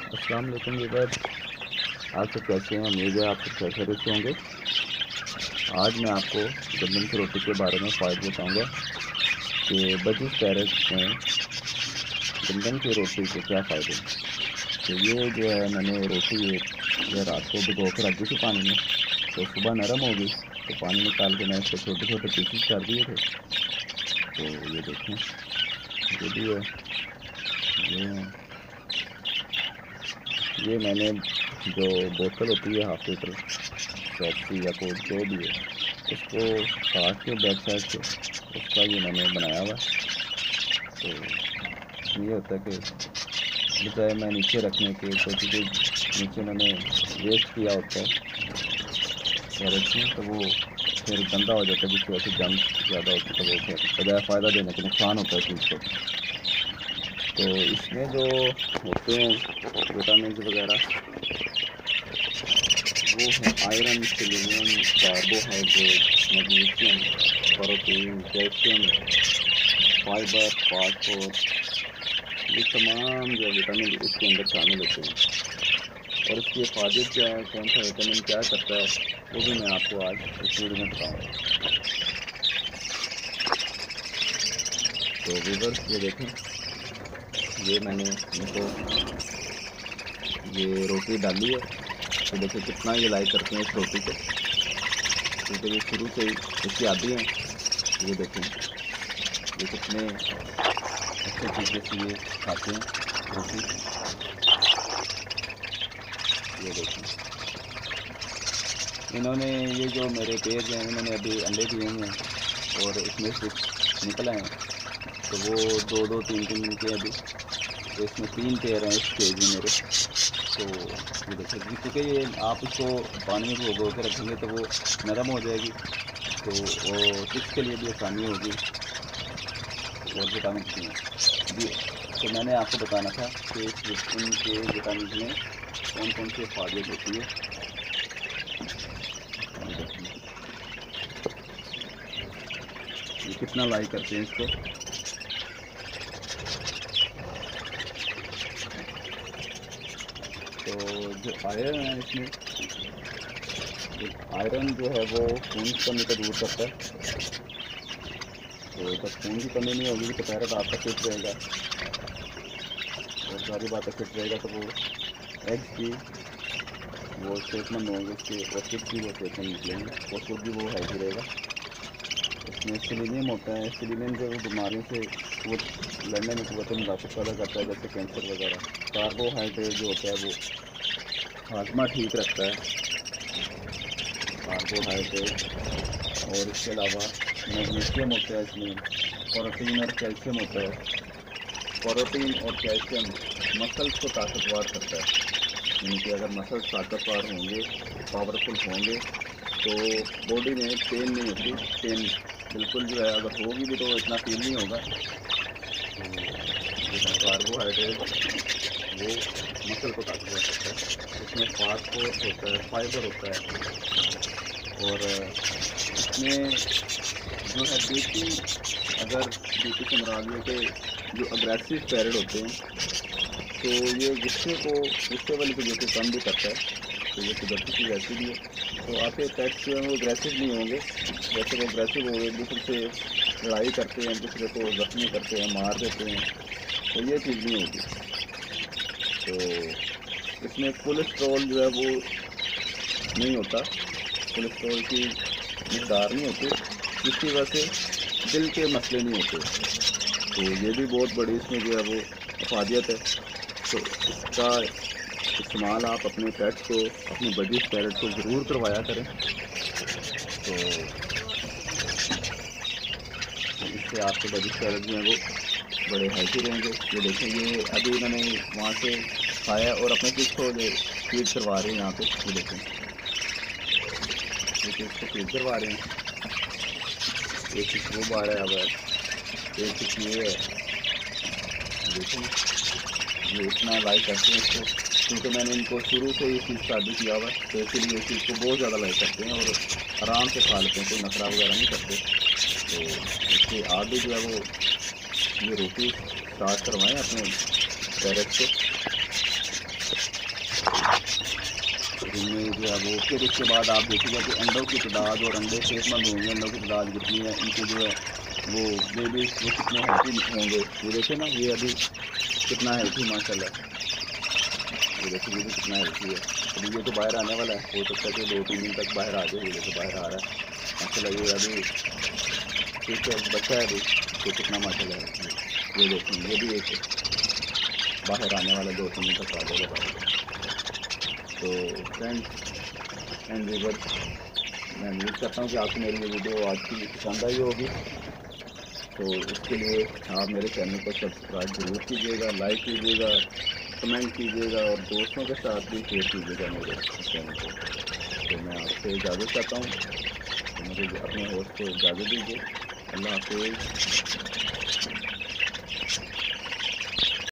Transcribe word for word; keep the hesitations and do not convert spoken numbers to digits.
अस्सलाम वालेकुम व्यूअर्स, आप सब कैसे हैं? उम्मीद है आप सब खैरियत से होंगे। आज मैं आपको गंदम की रोटी के बारे में फ़ायदे बताऊंगा कि बजिस पैरेट में गंदम की रोटी के क्या फ़ायदे हैं। तो ये जो है मैंने रोटी एक जो रात को भिगो के रख दी थी पानी में, तो सुबह नरम हो गई। तो पानी निकाल के मैंने इसको छोटे छोटे पीसेस कर दिए थे। तो ये देखें, ये भी है, ये है, ये मैंने जो बोतल होती है हाफ लीटर पेप्सी या कोक जो भी है, उसको काट के बैक साइड से उसका ये मैंने बनाया हुआ है। तो इसमें ये होता है कि बजाय मैं नीचे रखने के, तो क्योंकि नीचे मैंने वेस्ट किया होता है कैरेट्स में, तो वो फिर गंदा हो जाता है, जिसकी वजह से जंग ज़्यादा होती है, तो वो फिर बजाय फ़ायदा देने के नुकसान होता है चीज़ को। तो इसमें जो होते हैं विटामिन वगैरह, वो है iron, selenium, carbohydrate, magnesium, protein, calcium, fibre, phosphorus, ये तमाम जो विटामिन इसके अंदर शामिल होते हैं। और इसकी हिफाजत क्या है, कौन सा विटामिन क्या करता है, वो भी मैं आपको आज इस वीडियो में बताऊंगा। तो व्यूअर्स ये देखें, ये मैंने इनको ये रोटी डाली है। तो देखिए कितना ये लाइक करते हैं इस रोटी को, क्योंकि ये शुरू से ही इसकी आदी हैं। ये देखें, ये कितने अच्छे तरीके से ये खाते हैं रोटी। ये देखें, इन्होंने ये जो मेरे पेज हैं, इन्होंने अभी अंडे दिए हुए हैं और इसमें से निकल आए हैं। तो वो दो दो तीन तीन दिन के अभी, तो इसमें तीन पेयर हैं इस पेज में मेरे। तो ये देखिए, क्योंकि ये आप इसको पानी में भिगो के रखेंगे तो वो नरम हो जाएगी, तो वो चिप्स के लिए भी आसानी होगी और विटामिन सी में जी। तो मैंने आपको बताना था कि इनके विटामिन में कौन कौन से फायदे होती है। ये देखिए, ये कितना लाइक करते हैं इसको। तो जो आयरन है इसमें, आयरन जो है वो खून की कमी को दूर करता है। तो जब खून की कमी नहीं होगी तो पैरेट आपका फिट रहेगा, और सारी बातें फिट रहेगा, तो वो एग्स भी वो सेहतमंद होंगे, उसके और चिप्स भी वो सेहतमंद निकलेंगे और खुद भी वो हेल्दी रहेगा। इसमें सेलेनियम होता है। सेलेनियम जो बीमारियों से वो लड़ने में क़ुव्वत मुदाफ़त पैदा करता है, जैसे कैंसर वगैरह। कार्बोहाइड्रेट जो होता है वो हाजमा ठीक रखता है, कार्बोहाइड्रेट। और इसके अलावा मैग्नीशियम होता है इसमें, प्रोटीन और कैल्शियम होता है। प्रोटीन और कैल्शियम मसल्स को ताकतवर करता है, यानी कि अगर मसल्स ताकतवर होंगे, पावरफुल होंगे, तो बॉडी में पेन नहीं होती। पेन बिल्कुल जो है अगर होगी भी तो इतना फील नहीं होगा। तो जो है कार्बोहाइड्रेट वो मसल को ताकतवर करता है। इसमें फास्फोरस होता है, फाइबर होता है। और इसमें जो है बीपी, अगर बीपी से मुराद ये कि जो अग्रेसिव पैरेट होते हैं, तो ये गुस्से को गुस्से वाली चीज़ों को कम भी करता है। तो ये कुदरती चीज़ ऐसी भी है। तो आपके पेट्स जो हैं वो अग्रेसिव नहीं होंगे। जैसे वो अग्रेसिव हो एक दूसरे से लड़ाई करते हैं, एक दूसरे को जख्मी करते हैं, मार देते हैं, तो ये चीज़ नहीं होगी। तो इसमें कोलेस्ट्रॉल जो है वो नहीं होता, कोलेस्ट्रॉल की मकदार नहीं होती, जिसकी वजह से दिल के मसले नहीं होते। तो ये भी बहुत बड़ी इसमें जो है वो अफादियत है। तो इसका इस्तेमाल आप अपने पेट्स को, अपने बजिस पैरेट को ज़रूर करवाया करें। तो इससे आपके बजिस पैरेट जो हैं वो बड़े हेल्थी रहेंगे। ये देखें, ये अभी इन्होंने वहाँ से खाया और अपने चिप्स को फीड करवा रहे हैं यहाँ पे। ये देखें, ये चिप्स को फीड करवा रहे हैं। एक चिप्स वो बाहर आया हुआ है, एक चिप्स ये है। देखें, ये इतना लाइक करते हैं इसको, क्योंकि मैंने इनको शुरू से ही इस चीज़ का आदी किया हुआ है, तो इसीलिए इस चीज़ को बहुत ज़्यादा लाइक करते हैं और आराम से खा लेते हैं, कोई नखरा वगैरह नहीं करते। तो इसके आगे जो है वो ये रोटी स्टार्ट करवाएं अपने पैरेट से। दिन में जो है वो फिर उसके बाद आप देखिएगा कि अंडों की तादाद और अंडे सेहतमंद होंगे, अंडों की तादाद कितनी है, इनके जो है वो बेबी वो कितने हेल्थी होंगे। ये देखिए ना, ये अभी कितना हेल्थी माशाल्लाह, ये देखिए ये भी कितना हेल्थी है। अभी ये तो बाहर आने वाला है, हो सकता है कि दो तीन दिन तक बाहर आ जाए। ये देखिए बाहर आ रहा है माशाल्लाह, ये अभी ठीक है, बच्चा है अभी तो कितना माशाल्लाह है। ये देखिए ये भी एक बाहर आने वाला, दो तीन दिन तक आ जाएगा बाहर। तो फ्रेंड्स एंड व्यूअर्स, मैं उम्मीद करता हूँ कि आपको मेरी ये वीडियो आज की पसंद आई होगी। तो इसके लिए आप मेरे चैनल को सब्सक्राइब ज़रूर कीजिएगा, लाइक कीजिएगा, कमेंट कीजिएगा और दोस्तों के साथ भी शेयर कीजिएगा मेरे चैनल को। तो मैं आपसे इजाज़त चाहता हूँ, तो मुझे अपने होस्ट को इजाज़त दीजिए। अल्लाह हाफ़िज़।